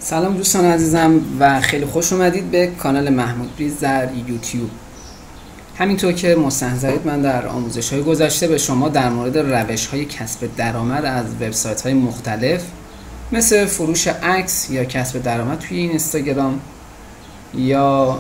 سلام دوستان عزیزم و خیلی خوش اومدید به کانال محمود ریز در یوتیوب. همینطور که مستحضرید من در آموزش‌های گذشته به شما در مورد روش‌های کسب درآمد از وبسایت‌های مختلف مثل فروش عکس یا کسب درآمد توی اینستاگرام یا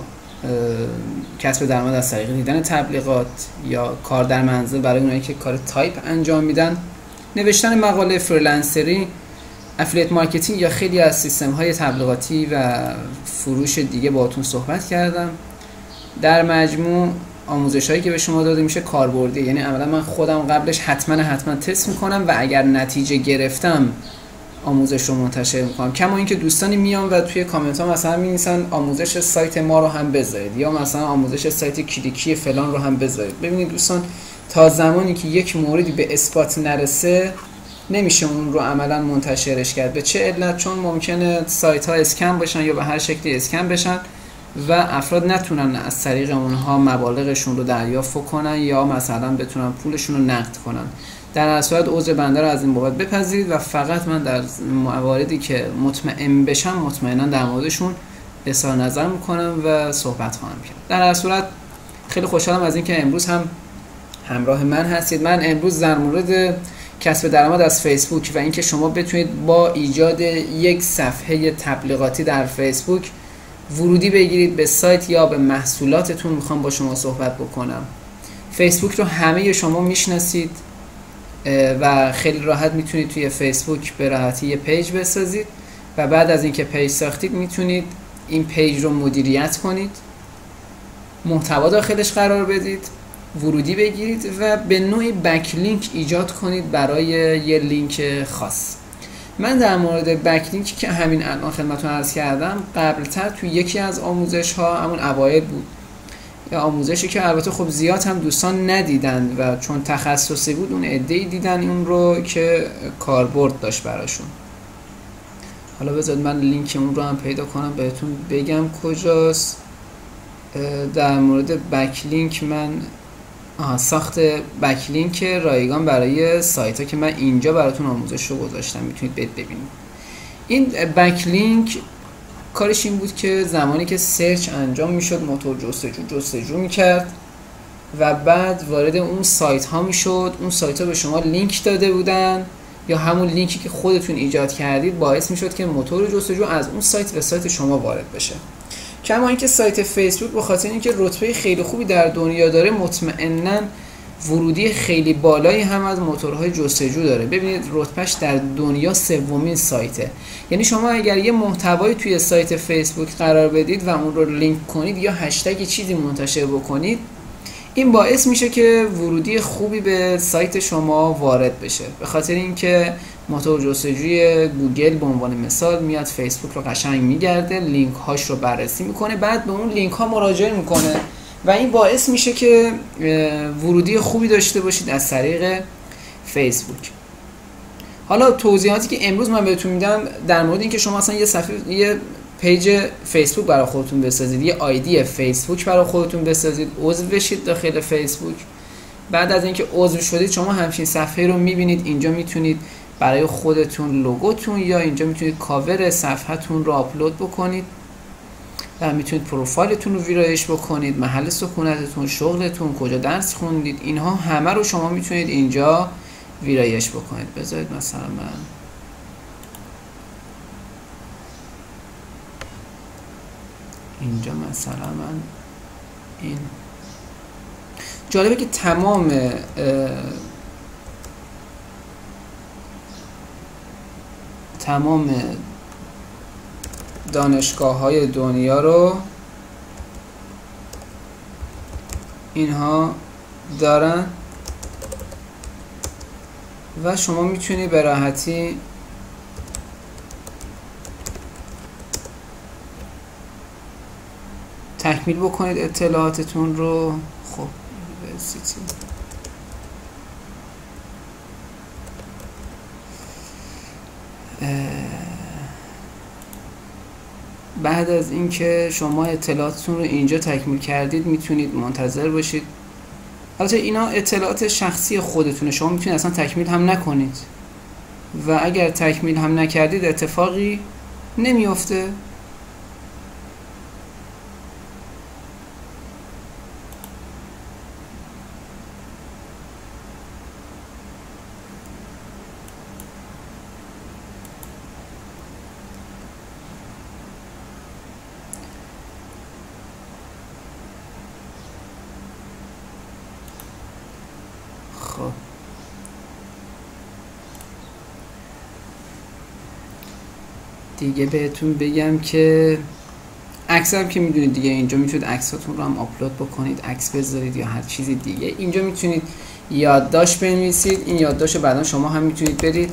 کسب درآمد از طریق دیدن تبلیغات یا کار در منزل برای اونایی که کار تایپ انجام میدن، نوشتن مقاله، فریلنسری، افیلیت مارکتینگ یا خیلی از سیستم‌های تبلیغاتی و فروش دیگه باهاتون صحبت کردم. در مجموع آموزش‌هایی که به شما داده میشه کاربردی، یعنی عملا من خودم قبلش حتما تست میکنم و اگر نتیجه گرفتم آموزش رو منتشر میکنم. کما اینکه دوستانی میان و توی کامنت ها مثلا مینویسن آموزش سایت ما رو هم بذارید یا مثلا آموزش سایت کلیکی فلان رو هم بذارید. ببینید دوستان، تا زمانی که یک موردی به اثبات نرسه نمیشه اون رو عملا منتشرش کرد. به چه علت؟ چون ممکنه سایت ها اسکم باشن یا به هر شکلی اسکم بشن و افراد نتونن از طریق اونها مبالغشون رو دریافت کنن یا مثلا بتونن پولشون رو نقد کنن. در هر صورت عذر بنده رو از این بابت بپذیرید و فقط من در مواردی که مطمئن بشم مطمئنا در موردشون اظهار نظر میکنم و صحبت خواهم کرد. در هر صورت خیلی خوشحالم از اینکه امروز هم همراه من هستید. من امروز در مورد کسب درآمد از فیسبوک و اینکه شما بتونید با ایجاد یک صفحه تبلیغاتی در فیسبوک ورودی بگیرید به سایت یا به محصولاتتون میخوام با شما صحبت بکنم. فیسبوک رو همه شما میشناسید و خیلی راحت میتونید توی فیسبوک به راحتی یه پیج بسازید و بعد از اینکه پیج ساختید میتونید این پیج رو مدیریت کنید، محتوا داخلش قرار بدید، ورودی بگیرید و به نوعی بکلینک ایجاد کنید برای یه لینک خاص. من در مورد بکلینک که همین الان خدمتتون عرض کردم قبلتر توی یکی از آموزش ها، همون اوایل بود، یا آموزشی که البته خب زیاد هم دوستان ندیدند و چون تخصصی بود اون عده‌ای دیدن اون رو که کاربرد داشت براشون. حالا بذارید من لینک اون رو هم پیدا کنم بهتون بگم کجاست. در مورد بکلینک من ساخت بکلینک رایگان برای سایت ها که من اینجا براتون آموزش رو گذاشتم، میتونید ببینید. این بکلینک کارش این بود که زمانی که سرچ انجام میشد موتور جستجو میکرد و بعد وارد اون سایت ها میشد. اون سایت ها به شما لینک داده بودن یا همون لینکی که خودتون ایجاد کردید باعث میشد که موتور جستجو از اون سایت به سایت شما وارد بشه. کما اینکه سایت فیسبوک به خاطر اینکه رتبه خیلی خوبی در دنیا داره مطمئناً ورودی خیلی بالایی هم از موتورهای جستجو داره. ببینید رتبهش در دنیا سومین سایته. یعنی شما اگر یه محتوایی توی سایت فیسبوک قرار بدید و اون رو لینک کنید یا هشتگ چیزی منتشر بکنید، این باعث میشه که ورودی خوبی به سایت شما وارد بشه. به خاطر اینکه موتور جستجوی گوگل به عنوان مثال میاد فیسبوک رو قشنگ میگرده، لینک هاش رو بررسی میکنه، بعد به اون لینک ها مراجعه میکنه و این باعث میشه که ورودی خوبی داشته باشید از طریق فیسبوک. حالا توضیحاتی که امروز من بهتون میدم در مورد اینکه شما اصلا یه پیج فیسبوک برای خودتون بسازید، یه آیدی فیسبوک برای خودتون بسازید، عضو بشید داخل فیسبوک. بعد از اینکه عضو شدید شما همچین صفحه رو میبینید. اینجا میتونید برای خودتون لوگوتون یا اینجا میتونید کاور صفحه‌تون رو آپلود بکنید و میتونید پروفایلتون رو ویرایش بکنید، محل سکونتتون، شغلتون، کجا درس خوندید، اینها همه رو شما میتونید اینجا ویرایش بکنید. بذارید مثلا من اینجا مثلا من این جالبه که تمام دانشگاه‌های دنیا رو اینها دارن و شما میتونی به راحتی تکمیل بکنید اطلاعاتتون رو. خب بعد از اینکه شما اطلاعاتتون رو اینجا تکمیل کردید میتونید منتظر باشید. البته اینا اطلاعات شخصی خودتونه، شما میتونید اصلا تکمیل هم نکنید و اگر تکمیل هم نکردید اتفاقی نمیافته. خب دیگه بهتون بگم که عکس هم که میدونید دیگه، اینجا میتونید عکساتون رو هم آپلود بکنید، عکس بذارید یا هر چیزی دیگه. اینجا میتونید یادداشت بنویسید، این یادداشت بعدا شما هم میتونید برید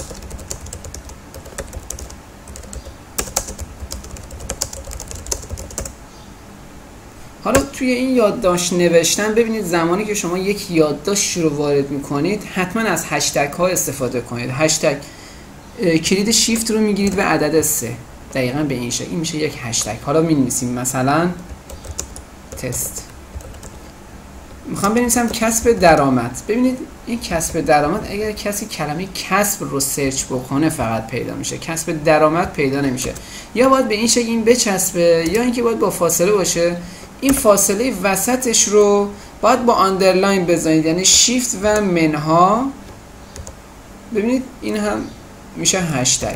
حالا توی این یادداشت نوشتن ببینید زمانی که شما یک یادداشت رو وارد میکنید حتما از هشتگ ها استفاده کنید. هشتگ کلید شیفت رو میگیرید و عدد 3 دقیقاً به این شکل، این میشه یک هشتگ. حالا می‌نویسیم مثلا تست. میخوام بنویسم کسب درآمد. ببینید این کسب درآمد اگر کسی کلمه کسب رو سرچ بکنه فقط پیدا میشه، کسب درآمد پیدا نمیشه. یا باید به این شکل این بچسبه یا اینکه باید با فاصله باشه. این فاصله وسطش رو باید با آندرلاین بزنید، یعنی شیفت و منها. ببینید این هم میشه هشتگ.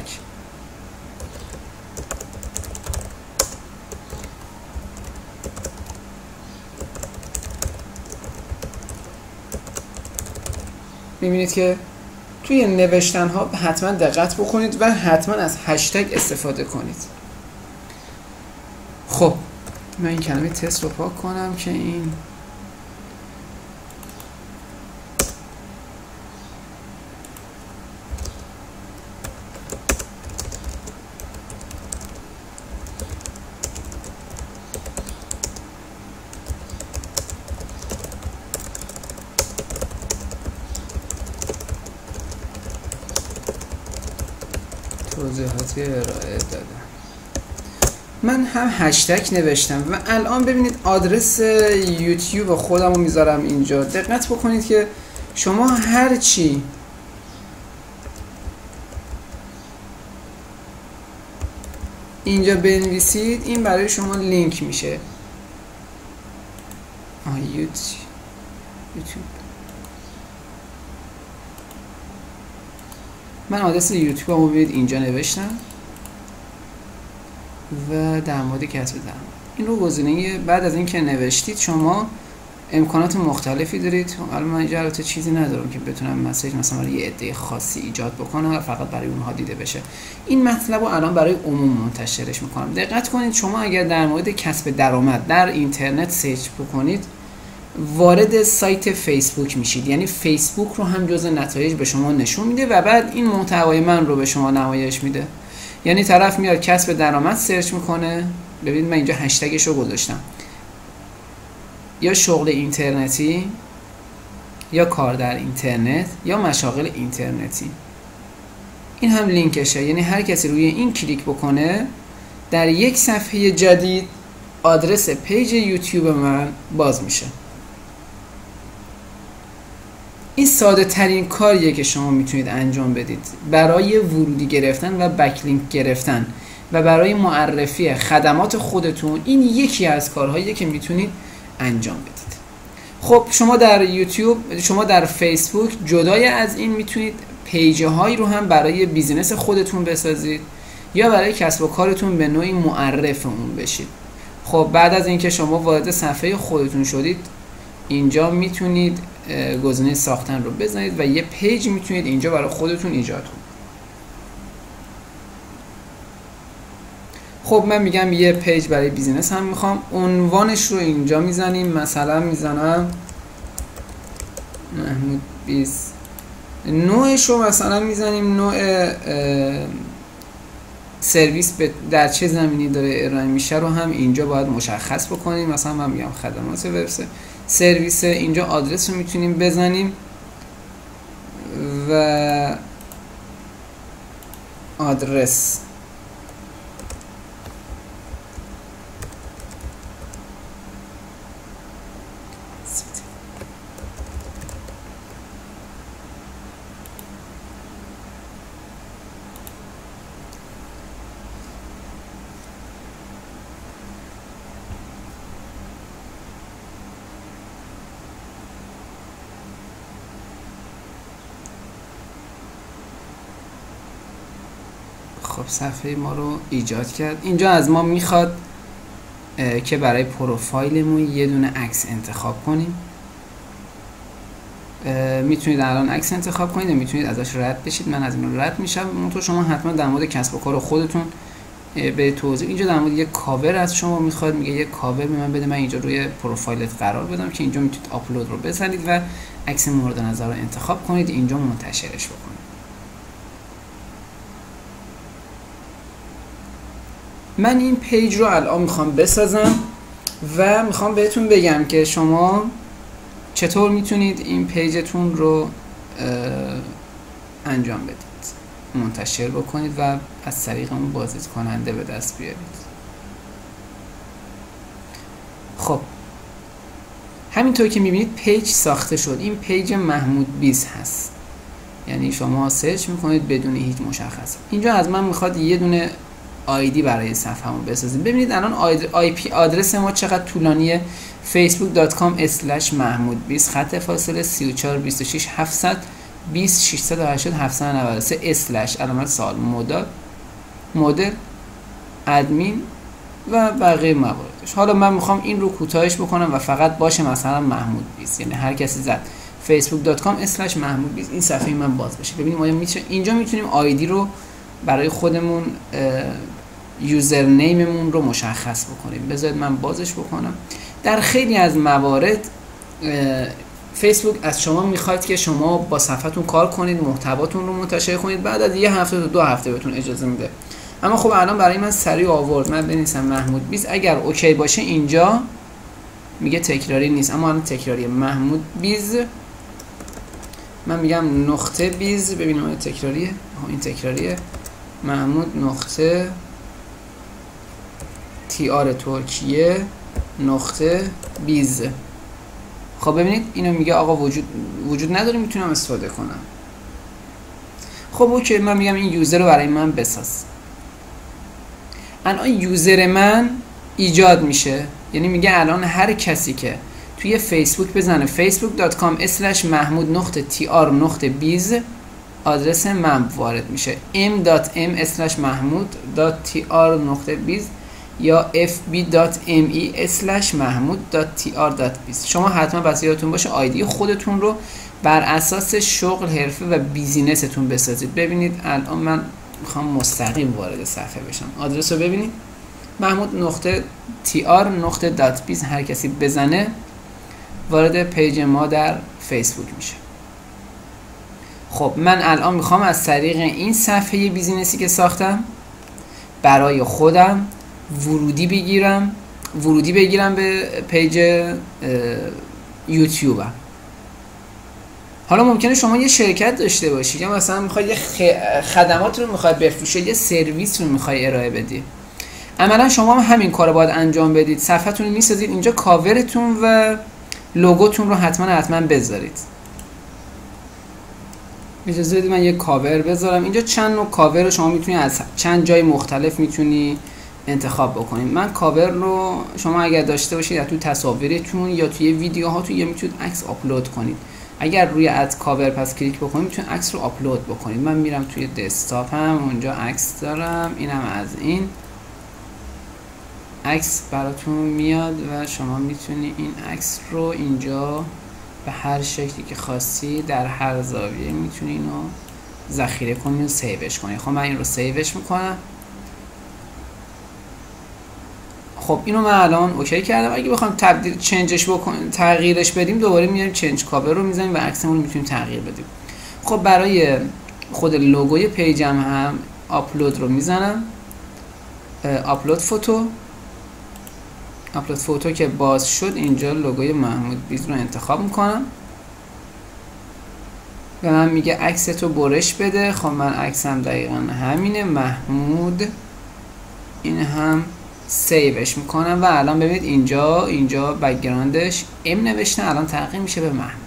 میبینید که توی نوشتن ها حتما دقت بکنید و حتما از هشتگ استفاده کنید. خب من این کلمه تست رو پاک کنم که این توضیحاتی ارائه دادم. من هم هشتگ نوشتم و الان ببینید آدرس یوتیوب خودم رو میذارم اینجا. دقت بکنید که شما هر چی اینجا بنویسید این برای شما لینک میشه. یوتیوب من آدرس یوتیوب رو ببینید اینجا نوشتم و در مورد کسب درآمد این رو گزینه. بعد از اینکه نوشتید شما امکانات مختلفی دارید. الان من اینجا البته چیزی ندارم که بتونم مسیج مثلا برای یه عده خاصی ایجاد بکنم و فقط برای اونها دیده بشه. این مطلب رو الان برای عموم منتشرش میکنم. دقت کنید شما اگر در مورد کسب درآمد در اینترنت سرچ بکنید وارد سایت فیسبوک میشید، یعنی فیسبوک رو هم جزء نتایج به شما نشون میده و بعد این محتوای من رو به شما نمایش میده. یعنی طرف میاد کسب درآمد سرچ میکنه. ببینید من اینجا هشتگش رو گذاشتم، یا شغل اینترنتی یا کار در اینترنت یا مشاغل اینترنتی. این هم لینکشه، یعنی هر کسی روی این کلیک بکنه در یک صفحه جدید آدرس پیج یوتیوب من باز میشه. این ساده ترین کاریه که شما میتونید انجام بدید برای ورودی گرفتن و بکلینک گرفتن و برای معرفی خدمات خودتون. این یکی از کارهاییه که میتونید انجام بدید. خب شما در یوتیوب، شما در فیسبوک جدای از این میتونید پیجه هایی رو هم برای بیزینس خودتون بسازید یا برای کسب و کارتون به نوعی معرف اون بشید. خب بعد از اینکه شما وارد صفحه خودتون شدید اینجا میتونید گزینه ساختن رو بزنید و یه پیج میتونید اینجا برای خودتون ایجاد کنید. خب من میگم یه پیج برای بیزینس هم میخوام. عنوانش رو اینجا میزنیم، مثلا میزنم محمود بیز. نوعش رو مثلا میزنیم نوع سرویس در چه زمینی داره ارائه میشه رو هم اینجا باید مشخص بکنیم. مثلا من میگم خدمات وب سرویس. اینجا آدرس رو میتونیم بزنیم و آدرس خب صفحه ما رو ایجاد کرد. اینجا از ما میخواد که برای پروفایلمون یه دونه عکس انتخاب کنیم. میتونید الان عکس انتخاب کنید، میتونید ازش رد بشید. من از این رد میشم. منتها شما حتما در مورد کسب و کار خودتون به توضیح. اینجا در مورد یه کاور از شما میخواد، میگه یه کاور به من بده، من اینجا روی پروفایلت قرار بدم که اینجا میتونید آپلود رو بزنید و عکس مورد نظر رو انتخاب کنید، اینجا منتشرش بکنید. من این پیج رو الان میخوام بسازم و میخوام بهتون بگم که شما چطور میتونید این پیجتون رو انجام بدید، منتشر بکنید و از طریق اون بازدید کننده به دست بیارید. خب همینطور که میبینید پیج ساخته شد. این پیج محمود بیز هست، یعنی شما سرچ میکنید بدون هیچ مشخص. اینجا از من میخواد یه دونه آیدی برای صفحه‌مون بسازیم. ببینید الان آی پی آدرس ما چقدر طولانیه. facebook.com/mahmudbiz /726720690793 علامت سوال مدل ادمین و بقیه مواردش. حالا من میخوام این رو کوتاهش بکنم و فقط باشه مثلا محمود بیز، یعنی هر کسی زد facebook.com/mahmudbiz این صفحه من باز بشه. ببینیم آیا اینجا میتونیم آیدی رو برای خودمون یوزر نیممون رو مشخص بکنیم. بذارید من بازش بکنم. در خیلی از موارد فیسبوک از شما میخواد که شما با صفحتون کار کنید، محتواتون رو منتشر کنید، بعد از یه هفته تا 2 هفته بهتون اجازه میده. اما خب الان برای من سریع آورد. من بنویسم محمود بیز، اگر اوکی باشه اینجا میگه تکراری نیست، اما الان تکراریه. محمود بیز، من میگم نقطه بیز. ببینیم این تکراریه. این تکراریه. محمود نقطه TR ترکیه نقطه بیز. خب ببینید اینو میگه آقا وجود نداره، میتونم استفاده کنم. خب اوکی، من میگم این یوزر رو برای من بساز. الان یوزر من ایجاد میشه، یعنی میگه الان هر کسی که توی فیسبوک بزنه facebook.com/mahmud.tr.biz آدرس من وارد میشه. m.m/mahmud.tr.biz یا fb.me/mahmud.tr.biz. شما حتما بس یادتون باشه آیدی خودتون رو بر اساس شغل، حرفه و بیزینستون بسازید. ببینید الان من میخوام مستقیم وارد صفحه بشم. آدرس رو ببینید mahmud.tr.biz. هر کسی بزنه وارد پیج ما در فیسبوک میشه. خب من الان میخوام از طریق این صفحه بیزینسی که ساختم برای خودم ورودی بگیرم به پیج یوتیوبم. حالا ممکنه شما یه شرکت داشته باشید یا مثلا میخواید یه خدمات رو میخواید بفروشید، یه سرویس رو میخواید ارائه بدید. عملا شما هم همین کارو باید انجام بدید. صفحتون رو میسازید، اینجا کاورتون و لوگوتون رو حتما بذارید. اجازه بدید من یه کاور بذارم. اینجا چند نوع کاور رو شما میتونید از چند جای مختلف میتونی انتخاب بکنید. من کاور رو شما اگر داشته باشید یا تو تصاویرتون یا توی ویدیوهاتون یا میتونید عکس آپلود کنید. اگر روی اد کاور پس کلیک بکنید میتونید عکس رو آپلود بکنید. من میرم توی دسکتاپم، اونجا عکس دارم، اینم از این عکس براتون میاد و شما میتونید این عکس رو اینجا به هر شکلی که خواستی در هر زاویه میتونید اینو ذخیره کنید و سیوش کنید. خب من این رو سیوش میکنم. خب اینو من الان اوکی کردم. اگه بخوام چنجش بکنیم، تغییرش بدیم، دوباره میایم چنج کاور رو میزنیم و عکسمون رو میتونیم تغییر بدیم. خب برای خود لوگوی پیجم هم آپلود رو میزنم. آپلود فوتو که باز شد اینجا لوگوی محمود بیز رو انتخاب میکنم و من میگه عکستو برش بده. خب من عکسم دقیقا همینه، محمود. این هم سیوش میکنم و الان ببینید اینجا بک‌گراندش ام نوشته، الان تغییر میشه به محمود.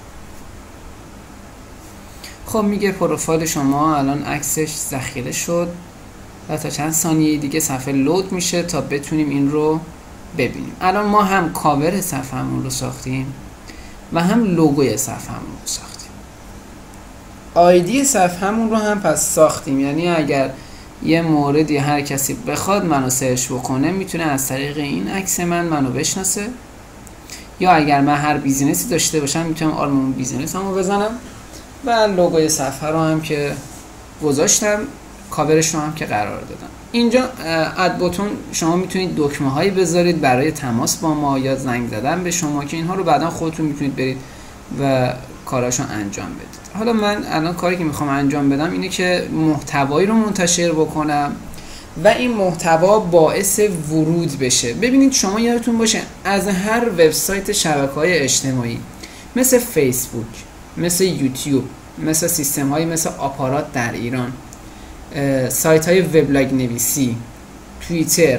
خب میگه پروفایل شما الان عکسش ذخیره شد و تا چند ثانیه دیگه صفحه لود میشه تا بتونیم این رو ببینیم. الان ما هم کاور صفحه‌مون رو ساختیم و هم لوگوی صفحه‌مون رو ساختیم. آیدی صفحه‌مون رو هم پس ساختیم، یعنی اگر یه موردی هر کسی بخواد منو سرچ بکنه میتونه از طریق این عکس منو بشناسه، یا اگر من هر بیزینسی داشته باشم میتونم آرمان بیزینس همو بزنم و لوگوی صفحه رو هم که گذاشتم، کاورش رو هم که قرار دادم. اینجا اد بوتون شما میتونید دکمه هایی بذارید برای تماس با ما یا زنگ زدن به شما که اینها رو بعدا خودتون میتونید برید و کاراشو انجام بدید. حالا من الان کاری که میخوام انجام بدم اینه که محتوایی رو منتشر بکنم و این محتوا باعث ورود بشه. ببینید شما یادتون باشه از هر وبسایت شبکه‌های اجتماعی مثل فیسبوک، مثل یوتیوب، مثل سیستم هایی مثل آپارات در ایران، سایت های وبلاگ نویسی، توییتر،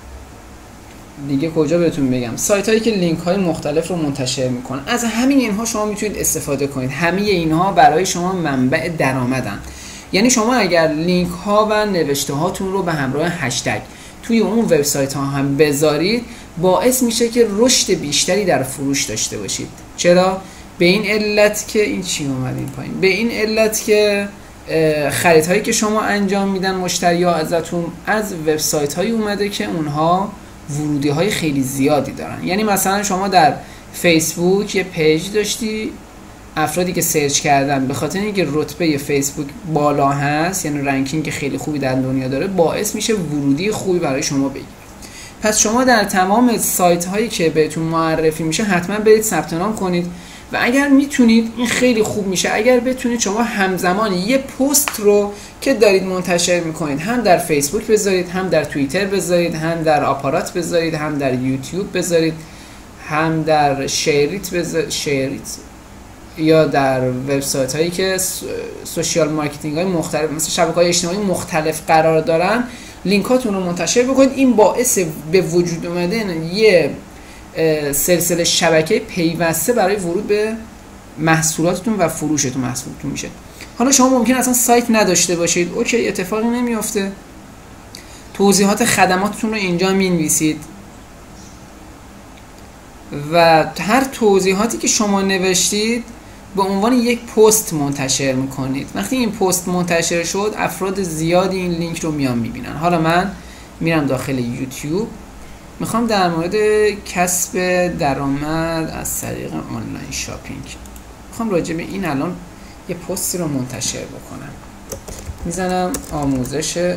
دیگه کجا بهتون بگم، سایت هایی که لینک های مختلف رو منتشر میکنن، از همین اینها شما میتونید استفاده کنید. همه اینها برای شما منبع درآمدن. یعنی شما اگر لینک ها و نوشته هاتون رو به همراه هشتگ توی اون وبسایت ها هم بذارید، باعث میشه که رشد بیشتری در فروش داشته باشید. چرا؟ به این علت که این چی اومد این پایین، به این علت که خریدهایی که شما انجام میدن مشتری‌ها ازتون از وبسایت هایی اومده که اونها ورودی های خیلی زیادی دارن. یعنی مثلا شما در فیسبوک یه پیج داشتی، افرادی که سرچ کردن به خاطر اینکه رتبه فیسبوک بالا هست، یعنی رنکینگ خیلی خوبی در دنیا داره، باعث میشه ورودی خوبی برای شما بگیره. پس شما در تمام سایت هایی که بهتون معرفی میشه حتما برید ثبت نام کنید و اگر میتونید این خیلی خوب میشه اگر بتونید شما همزمان یه پست رو که دارید منتشر میکنید هم در فیسبوک بذارید، هم در توییتر بذارید، هم در آپارات بذارید، هم در یوتیوب بذارید، هم در شیریت یا در وبسایت هایی که سوشیال مارکتینگ های مختلف مثل شبکه‌های اجتماعی مختلف قرار دارن، لینکاتون رو منتشر بکنید. این باعث به وجود اومدن یه سلسله شبکه پیوسته برای ورود به محصولاتتون و فروشتون محصولتون میشه. حالا شما ممکن اصلا سایت نداشته باشید، اوکی، اتفاقی نمیافته، توضیحات خدماتتون رو اینجا مینویسید و هر توضیحاتی که شما نوشتید به عنوان یک پست منتشر میکنید. وقتی این پست منتشر شد افراد زیادی این لینک رو میان میبینن. حالا من میرم داخل یوتیوب، میخوام در مورد کسب درآمد از طریق آنلاین شاپینگ، میخوام راجع به این الان یه پستی رو منتشر بکنم. میزنم آموزش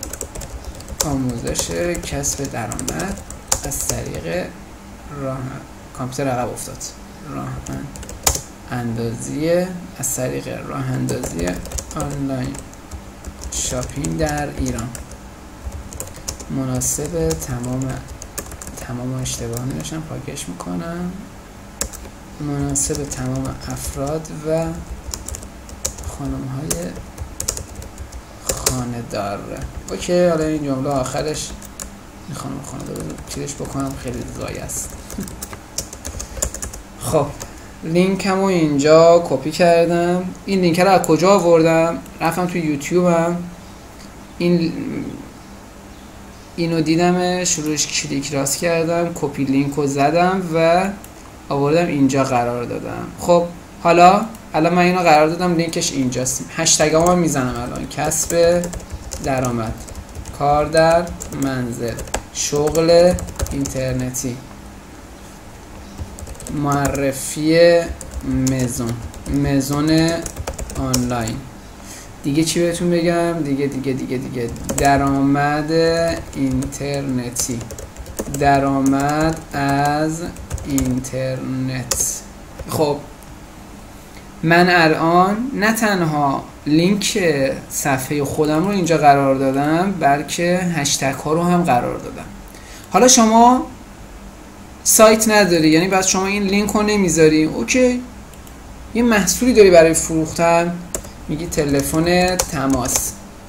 کسب درآمد از طریق کامپیوتر عقب افتاد، راه اندازی از طریق راه اندازی آنلاین شاپینگ در ایران، مناسب تمام اشتباه نوشتم، پاکش میکنم، مناسب تمام افراد و خانم‌های خانه‌دار. اوکی، حالا این جمله آخرش این خانم خانه‌دار رو چیزش بکنم، خیلی زای است. خب لینکمو اینجا کپی کردم. این لینک رو از کجا آوردم؟ رفتم تو یوتیوبم، اینو دیدمش، روش کلیک راست کردم، کپی لینک رو زدم و آوردم اینجا قرار دادم. خب حالا من اینو قرار دادم لینکش اینجاست. هشتگام هم میزنم الان، کسب درآمد، کار در منزل، شغل اینترنتی، معرفی مزون آنلاین، دیگه چی بهتون بگم، دیگه درآمد اینترنتی، درآمد از اینترنت. خب من الان نه تنها لینک صفحه خودم رو اینجا قرار دادم بلکه هشتگ ها رو هم قرار دادم. حالا شما سایت نداری، یعنی بعد شما این لینک رو نمیذاری، اوکی، یه محصولی داری برای فروختن، میگی تلفن تماس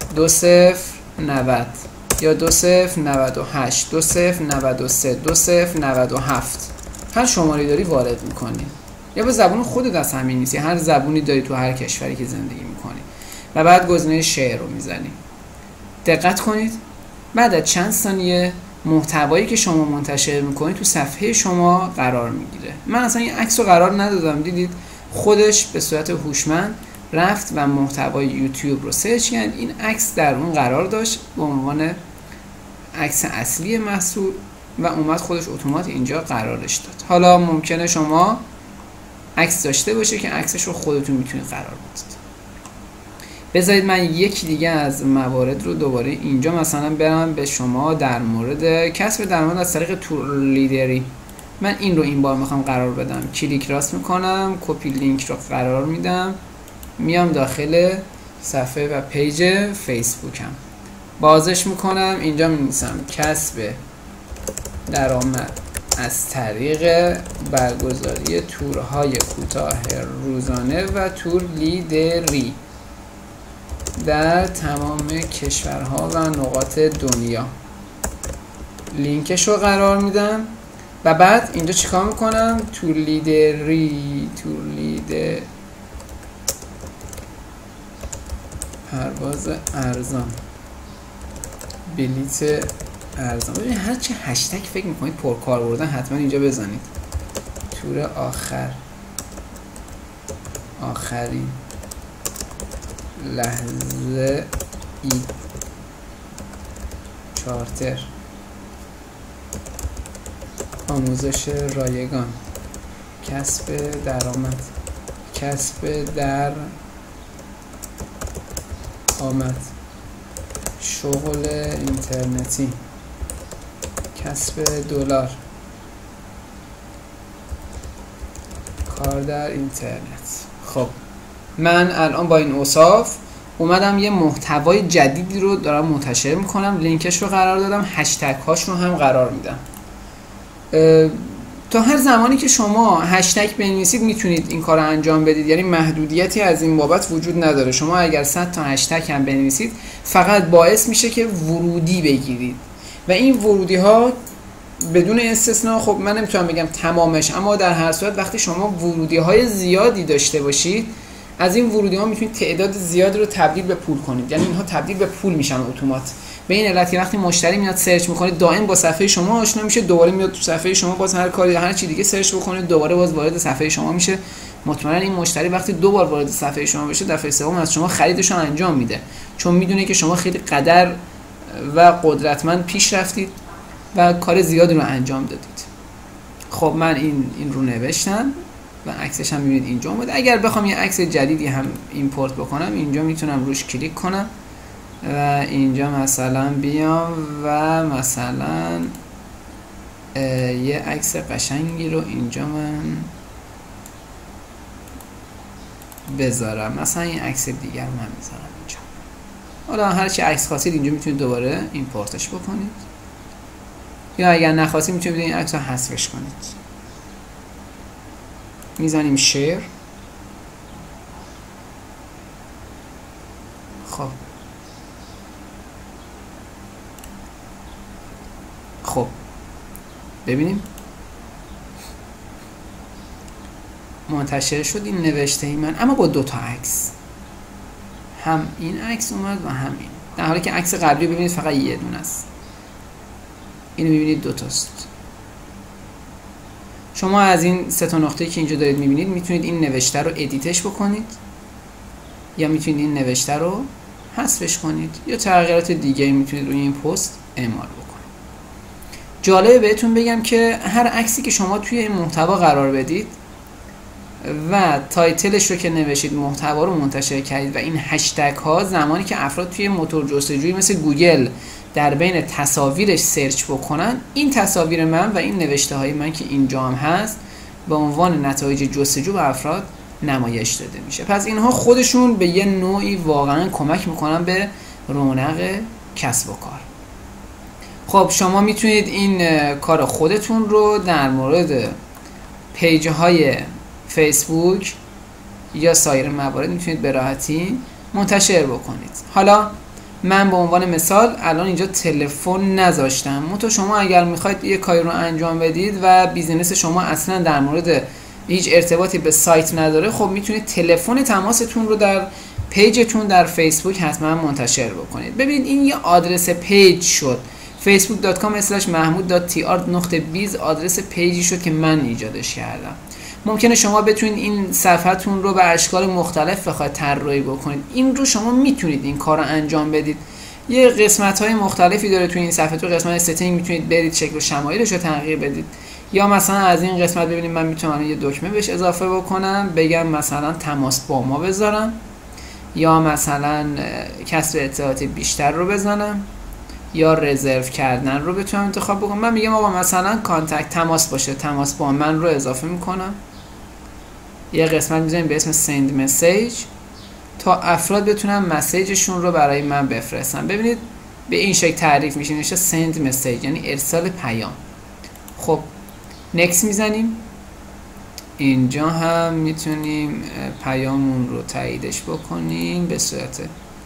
2090 یا 2098 2093 2097، هر شماره داری وارد میکنی یا به زبان خودت از همین نیست، هر زبونی داری تو هر کشوری که زندگی میکنی و بعد گزینه شیر رو میزنی. دقت کنید بعد از چند ثانیه محتوایی که شما منتشر میکنید تو صفحه شما قرار میگیره. من اصلا این عکس رو قرار ندادم، دیدید خودش به صورت هوشمند رفت و محتوای یوتیوب رو سرچ کرد، این عکس در اون قرار داشت به عنوان عکس اصلی محصول و اومد خودش اتومات اینجا قرارش داد. حالا ممکنه شما عکس داشته باشه که عکسش رو خودتون میتونید قرار بدید. بذارید من یکی دیگه از موارد رو دوباره اینجا مثلا برم به شما در مورد کسب درآمد از طریق تور لیدری. من این رو این بار میخوام قرار بدم، کلیک راست میکنم، کپی لینک رو قرار میدم، میام داخل صفحه و پیج فیسبوکم، بازش میکنم، اینجا می‌نویسم کسب درآمد از طریق برگزاری تورهای کوتاه روزانه و تور لیدری در تمام کشورها و نقاط دنیا. لینکش رو قرار میدم و بعد اینجا چیکار میکنم؟ تور لیدری، پرواز ارزان، بلیت ارزان. ببینید هر چه هشتگ فکر میکنید پرکار بردن حتما اینجا بزنید. تور آخرین لحظه ای، چارتر، آموزش رایگان، کسب درآمد، کسب در آمد، شغل اینترنتی، کسب دلار، کار در اینترنت. خب من الان با این اوصاف اومدم یه محتوای جدیدی رو دارم منتشر میکنم، لینکش رو قرار دادم، هشتگ هاش رو هم قرار میدم. تا هر زمانی که شما هشتگ بنویسید میتونید این کار رو انجام بدید، یعنی محدودیتی از این بابت وجود نداره. شما اگر 100 تا هشتگ هم بنویسید فقط باعث میشه که ورودی بگیرید و این ورودی ها بدون استثناء، خب من نمیتونم بگم تمامش، اما در هر صورت وقتی شما ورودی های زیادی داشته باشید، از این ورودی ها میتونید تعداد زیادی رو تبدیل به پول کنید، یعنی اینها تبدیل به پول میشن اتومات. به این علت که وقتی مشتری میاد سرچ میکنه دائم با صفحه شما آشنا میشه، دوباره میاد تو صفحه شما، باز هر کاری هر چی دیگه سرچ بکنه دوباره باز وارد صفحه شما میشه. مطمئنا این مشتری وقتی دو بار وارد صفحه شما بشه، دفعه سوم از شما خریدش رو انجام میده، چون میدونه که شما خیلی قدر و قدرتمند پیش رفتید و کار زیادی رو انجام دادید. خب من این رو نوشتم و عکسش هم میبینید اینجا اومده. اگر بخوام یه عکس جدیدی هم ایمپورت بکنم، اینجا میتونم روش کلیک کنم و اینجا مثلا بیام و مثلا یه عکس قشنگی رو اینجا من بذارم، مثلا این عکس دیگر رو من بذارم اینجا. حالا هر چی عکس خواستید اینجا میتونید دوباره ایمپورتش بکنید، یا اگر نخواستید میتونید این عکس رو حذفش کنید. میزنیم شیر. خب ببینیم منتشر شد این نوشته ای من، اما با دو تا عکس، هم این عکس اومد و هم این، در حالی که عکس قبلی ببینید فقط یه دونه است، اینو میبینید دو تاست. شما از این سه تا نقطه‌ای که اینجا دارید میبینید میتونید این نوشته رو ادیتش بکنید، یا میتونید این نوشته رو حذفش کنید، یا تغییرات دیگه میتونید روی این پست اعمال بکنید. جالبه بهتون بگم که هر عکسی که شما توی این محتوا قرار بدید و تایتلش رو که نوشید، محتوا رو منتشر کردید و این هشتگ ها، زمانی که افراد توی موتور جستجویی مثل گوگل در بین تصاویرش سرچ بکنن، این تصاویر من و این نوشته های من که اینجا هم هست به عنوان نتایج جستجو به افراد نمایش داده میشه. پس اینها خودشون به یه نوعی واقعا کمک میکنن به رونق کسب و کار. خب شما میتونید این کار خودتون رو در مورد پیج های فیسبوک یا سایر موارد میتونید به راحتی منتشر بکنید. حالا من به عنوان مثال الان اینجا تلفن نذاشتم، منتها شما اگر میخواید یه کاری رو انجام بدید و بیزینس شما اصلا در مورد هیچ ارتباطی به سایت نداره، خب میتونید تلفن تماستون رو در پیجتون در فیسبوک حتما منتشر بکنید. ببینید این یه آدرس پیج شد، facebook.com/mahmud.tr.biz آدرس پیجی شد که من ایجادش کردم. ممکنه شما بتونید این صفحتون رو به اشکال مختلف بخواید طراحی بکنید. این رو شما میتونید این کار رو انجام بدید. یه قسمت‌های مختلفی داره تو این صفحه. تو قسمت استینگ میتونید برید شکل و شمایلش رو تغییر بدید، یا مثلا از این قسمت ببینید من میتونم یه دکمه بهش اضافه بکنم، بگم مثلا تماس با ما بذارم، یا مثلا کسب اطلاعات بیشتر رو بزنم، یا رزرو کردن رو بتونم انتخاب بکنم. من میگم آقا مثلا کانتکت تماس باشه، تماس با من رو اضافه میکنم. یه قسمت میذاریم به اسم سند مسیج تا افراد بتونن مسیجشون رو برای من بفرستن. ببینید به این شکل تعریف میشه، نشه سند مسیج یعنی ارسال پیام. خب نکس میزنیم. اینجا هم میتونیم پیامون رو تاییدش بکنیم به صورت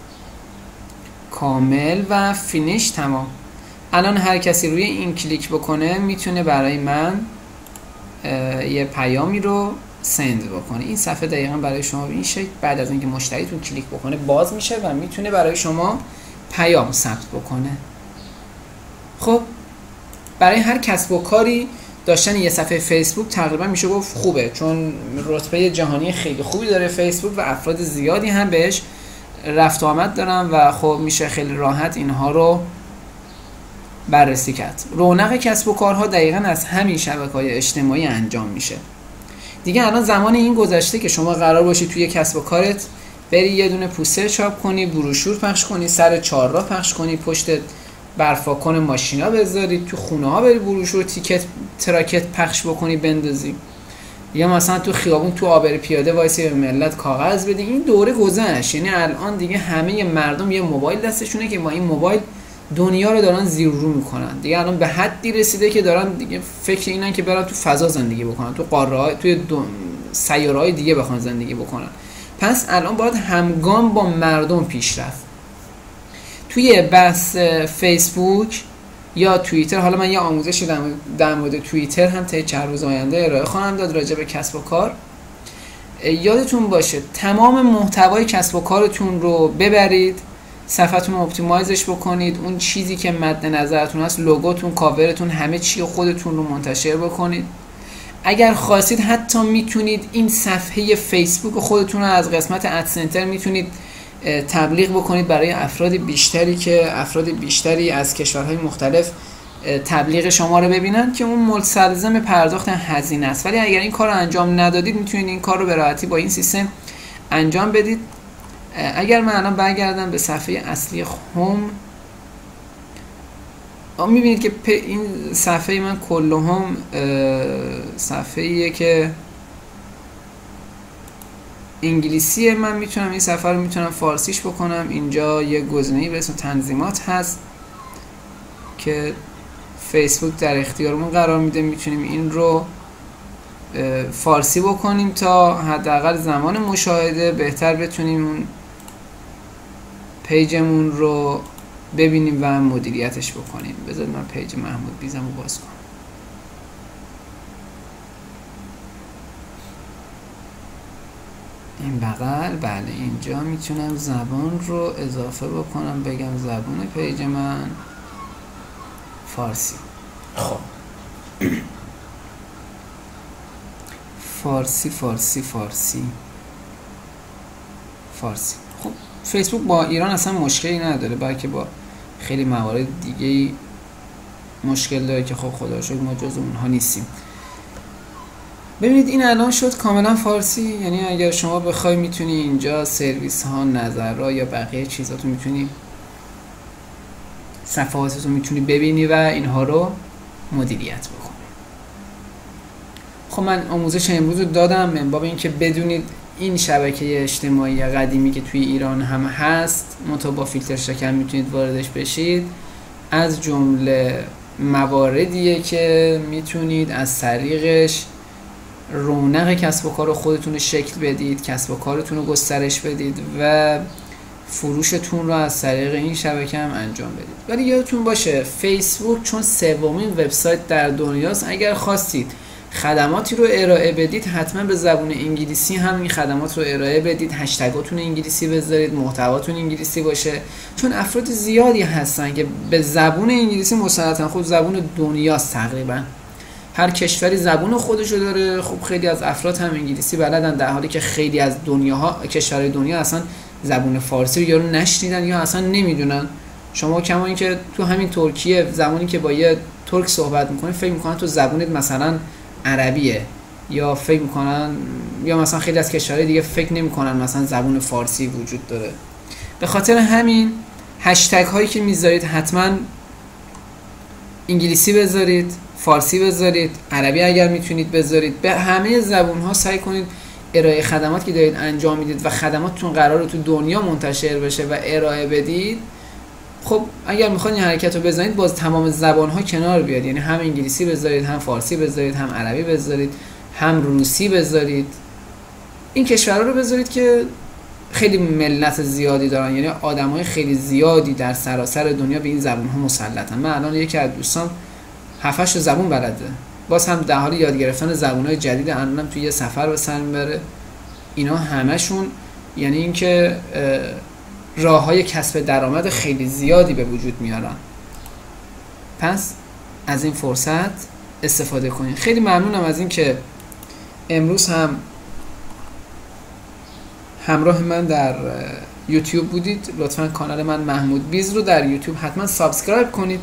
کامل و فینیش. تمام. الان هر کسی روی این کلیک بکنه میتونه برای من یه پیامی رو سند بکنه. این صفحه دقیقا برای شما به این شکل بعد از اینکه مشتریتون کلیک بکنه باز میشه و میتونه برای شما پیام ثبت بکنه. خب برای هر کسب و کاری داشتن یه صفحه فیسبوک تقریبا میشه گفت خوبه، چون رتبه جهانی خیلی خوبی داره فیسبوک و افراد زیادی هم بهش رفت و آمد دارن و خب میشه خیلی راحت اینها رو بررسی کرد. رونق کسب و کارها دقیقاً از همین شبکه‌های اجتماعی انجام میشه. دیگه الان زمان این گذشته که شما قرار باشی توی کسب و کارت بری یه دونه پوستر چاپ کنی، بروشور پخش کنی، سر چهارراه پخش کنی، پشت برفاکن ماشینا بذاری، تو خونه ها بری بروشور تیکت تراکت پخش بکنی بندازی، یا مثلا تو خیابون تو آبر پیاده وایسی به ملت کاغذ بدی. این دوره گذشت. یعنی الان دیگه همه مردم یه موبایل دستشونه که با این موبایل دنیا رو دارن زیر رو میکنن. دیگه الان به حدی رسیده که دارن دیگه فکر اینن که برن تو فضا زندگی بکنن، تو قاره‌های توی سیاره‌های دیگه بخوان زندگی بکنن. پس الان باید همگام با مردم پیش رفت. توی بحث فیسبوک یا توییتر، حالا من یه آموزشی در مورد توییتر هم تا چند روز آینده ارائه خواهم داد راجع به کسب و کار. یادتون باشه تمام محتوای کسب و کارتون رو ببرید صفحتون رو اپتیمایزش بکنید، اون چیزی که مد نظرتون هست، لوگوتون، کاورتون، همه چی خودتون رو منتشر بکنید. اگر خواستید حتی میتونید این صفحه فیسبوک خودتون رو از قسمت ادسنتر میتونید تبلیغ بکنید برای افراد بیشتری از کشورهای مختلف تبلیغ شما رو ببینن که اون مستلزم پرداخت هزینه است. ولی اگر این کار رو انجام ندادید میتونید این کار رو به راحتی با این سیستم انجام بدید. اگر من الان برگردم به صفحه اصلی هوم، میبینید که این صفحه من کلهم صفحه‌ایه که انگلیسیه. من میتونم این صفحه رو میتونم فارسیش بکنم. اینجا یه گزینه‌ای به اسم تنظیمات هست که فیسبوک در اختیارمون قرار میده. میتونیم این رو فارسی بکنیم تا حداقل زمان مشاهده بهتر بتونیم اون پیجمون رو ببینیم و مدیریتش بکنیم. بذارید من پیج محمود بیزم رو باز کنم. این بغل، بله اینجا میتونم زبان رو اضافه بکنم، بگم زبان پیج من فارسی. خب فارسی. خب فیسبوک با ایران اصلا مشکلی نداره، بلکه با خیلی موارد دیگه مشکل داره که خب خدا رو شکر ما جز اونها نیستیم. ببینید این الان شد کاملا فارسی. یعنی اگر شما بخوای میتونی اینجا سرویس ها، نظرها یا بقیه چیزاتو میتونی، صفحاتتو میتونی ببینی و اینها رو مدیریت بکنی. خب من آموزش امروز رو دادم من باب اینکه بدونید این شبکه اجتماعی قدیمی که توی ایران هم هست منتها با فیلتر شکن میتونید واردش بشید. از جمله مواردیه که میتونید از طریقش رونق کسب و کار خودتون رو شکل بدید، کسب و کارتون رو گسترش بدید و فروشتون رو از طریق این شبکه هم انجام بدید. ولی یادتون باشه فیسبوک چون سومین وبسایت در دنیاست، اگر خواستید خدماتی رو ارائه بدید حتما به زبان انگلیسی هم این خدمات رو ارائه بدید، هشتگاتون انگلیسی بذارید، محتواتون انگلیسی باشه، چون افراد زیادی هستن که به زبان انگلیسی مسلطن، خود زبان دنیاست تقریبا. هر کشوری زبون خودشو داره. خب خیلی از افراد هم انگلیسی بلدن، در حالی که خیلی از کشورهای دنیا اصلا زبون فارسی رو یا رو نشنیدن یا اصلا نمیدونن. شما کما اینکه تو همین ترکیه زمانی که با یه ترک صحبت میکنی فکر میکنن تو زبونت مثلا عربیه، یا فکر میکنن، یا مثلا خیلی از کشورهای دیگه فکر نمیکنن مثلا زبون فارسی وجود داره. به خاطر همین هشتگ هایی که میذارید حتما انگلیسی بذارید، فارسی بذارید، عربی اگر میتونید بذارید. به همه زبون ها سعی کنید ارائه خدمات که دارید انجام میدید و خدماتتون قراره تو دنیا منتشر بشه و ارائه بدید. خب اگر میخواید این حرکت رو بزنید باز تمام زبان ها کنار بیاد، یعنی هم انگلیسی بذارید، هم فارسی بذارید، هم عربی بذارید، هم روسی بذارید. این کشورها رو بذارید که خیلی ملت زیادی دارن، یعنی آدمای خیلی زیادی در سراسر دنیا به این زبان ها مسلطن. من الان یکی از دوستان 7-8 زبون بلده، باز هم در حال یاد گرفتن زبان‌های جدید. الانم توی یه سفر به سر میبره. اینا همشون یعنی اینکه راه‌های کسب درآمد خیلی زیادی به وجود میارن. پس از این فرصت استفاده کنید. خیلی ممنونم از این که امروز هم همراه من در یوتیوب بودید. لطفاً کانال من محمود بیز رو در یوتیوب حتما سابسکرایب کنید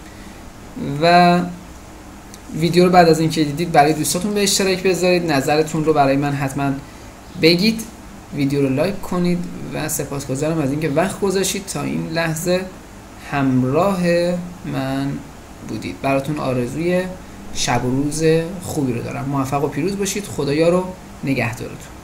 و ویدیو رو بعد از اینکه دیدید برای دوستاتون به اشتراک بذارید. نظرتون رو برای من حتما بگید. ویدیو رو لایک کنید و سپاسگزارم از اینکه وقت گذاشتید تا این لحظه همراه من بودید. براتون آرزوی شب و روز خوبی رو دارم. موفق و پیروز باشید. خدایا رو نگهدارتون.